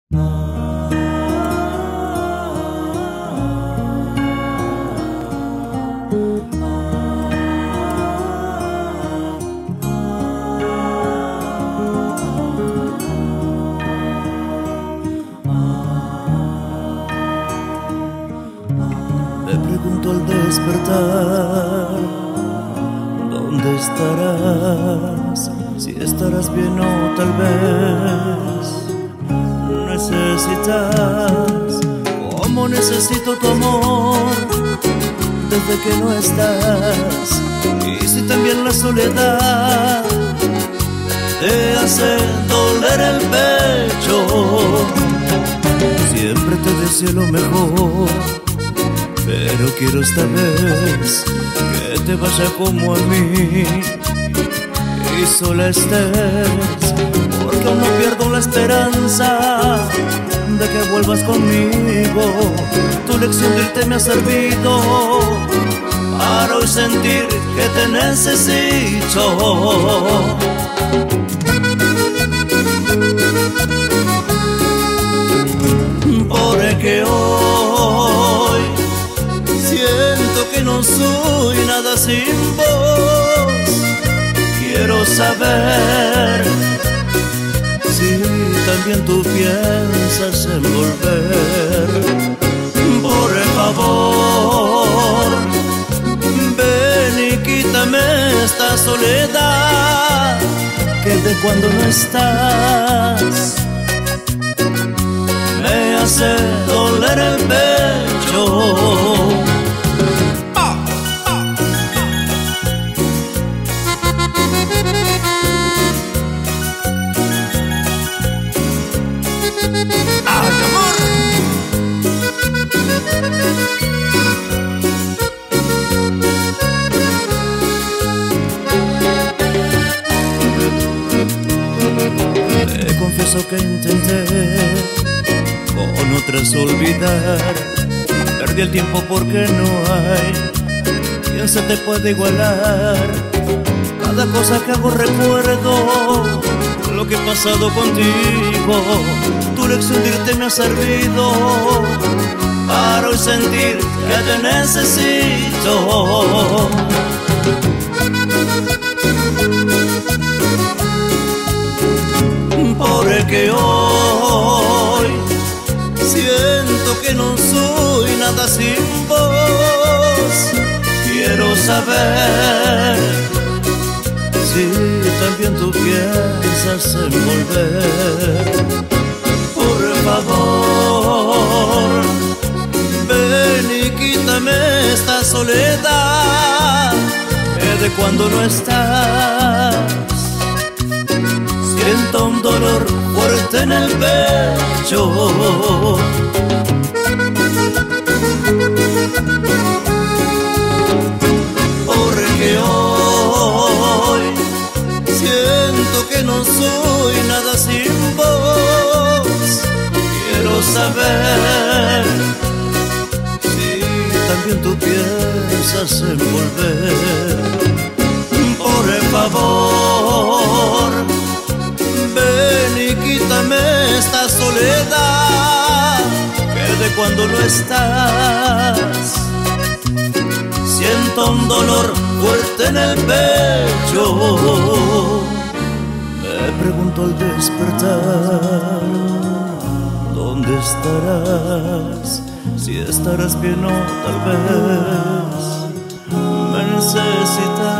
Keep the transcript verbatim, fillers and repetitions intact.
Me pregunto al despertar, ¿dónde estarás? Si estarás bien o tal vez necesitas, como necesito tu amor, desde que no estás. Y si también la soledad te hace doler el pecho, siempre te deseo lo mejor, pero quiero esta vez que te vaya como a mí y sola estés, porque aún no pierdo la esperanza de que vuelvas conmigo. Tu lección de irte me ha servido para hoy sentir que te necesito. Porque hoy siento que no soy nada sin vos. Quiero saber si también tú piensas en volver. Por favor, ven y quítame esta soledad que de cuando no estás me hace doler el pecho. ¡Ay, amor! Te confieso que intenté con otras olvidar. Perdí el tiempo porque no hay quien se te puede igualar. Cada cosa que hago recuerdo lo que he pasado contigo. Tu lección de irte me ha servido para hoy sentir que te necesito. Porque hoy siento que no soy nada sin vos. Quiero saber si también tú piensas en volver. Por favor, ven y quítame esta soledad que de cuando no estás siento un dolor fuerte en el pecho. Porque hoy siento que no soy nada sin vos. Quiero saber si también tú piensas en volver. Por favor, ven y quítame esta soledad que de cuando no estás siento un dolor fuerte en el pecho. Me pregunto al despertar, ¿dónde estarás? Si estarás bien o tal vez me necesitas.